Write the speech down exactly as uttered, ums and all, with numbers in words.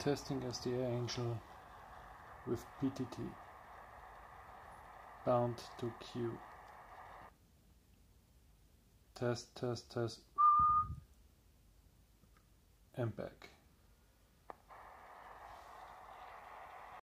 testing as the Air Angel with P T T. Bound to Q. Test, test, test. And back.